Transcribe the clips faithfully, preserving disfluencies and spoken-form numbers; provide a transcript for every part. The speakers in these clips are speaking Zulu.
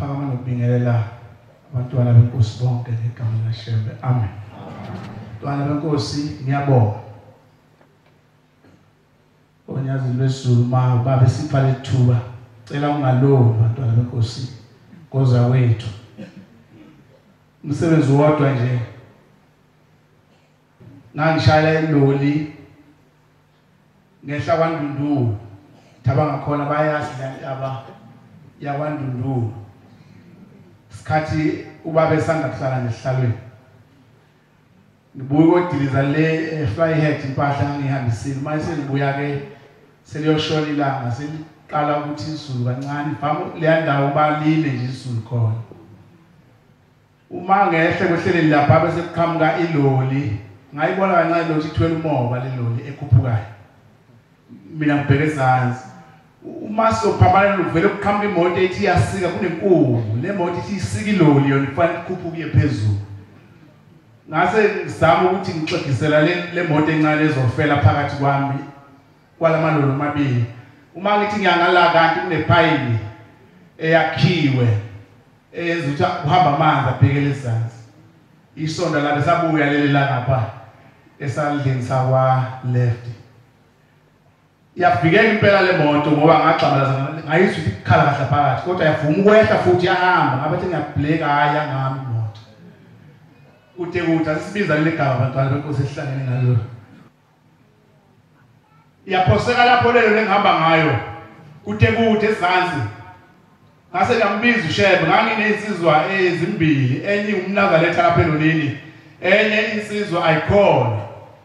siphakama nokubingelela abantwana benkosi bonke ngegama likaShembe. Amen. Bantwana benkosi ngiyabonga. Onyazi lwesizulu ma baba sipha lethuba. Cela ungalowo bantwana benkosi koza wethu. Umsebenzi wodwa nje. Ngangishayela iloli ngehla kwaNdundulu. Thaba ngakhona bayazi laba yakwaNdundulu. Sikhathi ubaba esangahlala nesihlalweni. Ngibuye kodiliza le flyhead impahla ngihambisile. Manje sengibuya ke seliyoshona ilanga seliqala ukuthi izulu kancane. Vamo le ndawo baline nje izulu khona. Uma ngehle kwehlele lapha bese kuqhamuka iloli. Ngayibona kancane lo ithwele umoba le loli ekhuphukayo. Mina ngibheke ezansi. Uma sophambana uvele ukuqhamuka imoto ethi iyasika kunenkulu. Le moto ithi isika iloli yona kufanele ikhuphuke phezulu. Ngase ngizama ukuthi ngixoxisela le le moto encane ezofela phakathi kwami kwalamalolo amabili. Uma ngithi ngiyangala kanti kunephayini eyakhiwe eyenza ukuthi uhamba amanzi abhekele ezansi. Isonda la besabuya leli la ngapha esandleni sakwa left. Yafikela impela le moto ngoba ngagxabalaza ngayizwa ukuthi ikhala kahle phakathi kodwa yavuma ukwehla futhi yahamba ngabe ngiyabhleka haya ngami imoto. Uthe ukuthi asibiza le gama abantwana benkosi esihlangene ngalo. Yaphoseka lapho lelo lengihamba ngayo. Uthe ukuthi ezansi. Ngase ngambiza uShembe nganginesizwa ezimbili enye umnazaletha lapha elolini enye insizwa ayikhona.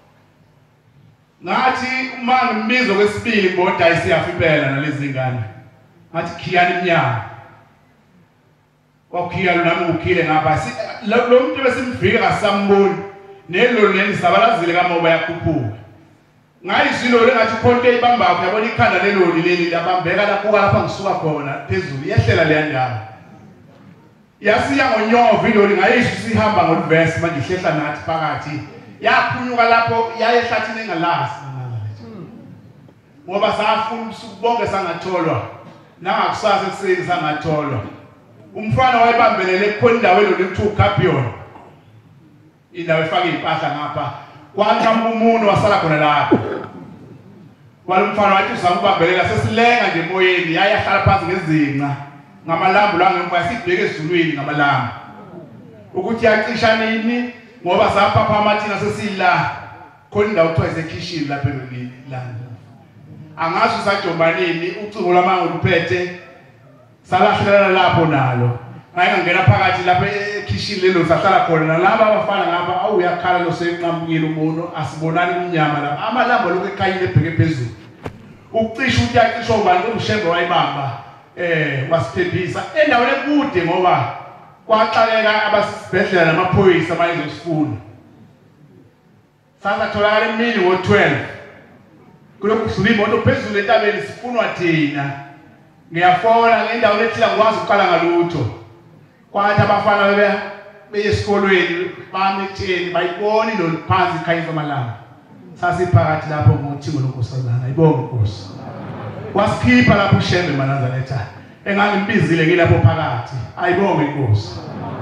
Ngathi uma ngimbizo kwesibili imoto ayisiyafa impela nalezi ngane. Ngathi khiyani inyama. Wakhiya nami ukhile ngapha lo muntu besimvika kasamboni nelolo lengisabalazile kamoba yakhuphuka. Ngayizilo lengathi khonto ibamba uyabona ikhanda leloli leli labambeka lapho lapha ngisuka khona phezulu yehlela le ndawo. Yasiya ngonyovu iloli ngayisho sihamba ngolivesi manje ihlehla nathi phakathi. Yaphunyuka lapho yayehlathini engalasi ngoba safuna ubusuku bonke sangatholwa nangakusasa ekuseni sangatholwa. Umfana wayebambelele khona indawo elolu ekuthiwa uCapion. Indawo efaka impahla ngapha. Kwaqhamuka umuntu wasala khona lapho. Kwalomfana wathi uzamubambelela sesilenga nje emoyeni yayahlala phansi ngezinqa ngamalambu la ngemva sibheke ezulwini ngamalambu. Ukuthi yacisha nini ngoba saphapha amathina sesila khona indawo kuthiwa isekitchen lapha elolini la. Angazi usajobanini ucingo lwamango luphethe salahlelela lapho nalo. Ngake ngena phakathi lapha ekitchen lelo sahlala khona nalabo abafana ngapha awu yakhala lo seqhamukile umuntu asibonani kumnyama lapha amalambo lokho ekhayile ebheke phezulu. Ukucisha ukuthi yacisha ubani uShembe wayibamba eh wasiphephisa endaweni ekude ngoba kwaxakeka abasibhedlela namaphoyisa bayizosifuna. Sasa tholakala emini ngo twelve. Kulokhu sidlula imoto phezulu entabeni sifunwa thina. Ngiyafona ngendawo lethila ngikwazi ukuqala ngalutho. Kwathi abafana bebe beyesikolweni bametheni bayibona lo phansi ikhaya zamalanga. Sasiphakathi lapho ngothingo lonkosazana ayibonge Nkosi. Wasikhipha lapho uShembe manazaletha. Engangimbizile ngilapho phakathi. Ayibonge Nkosi.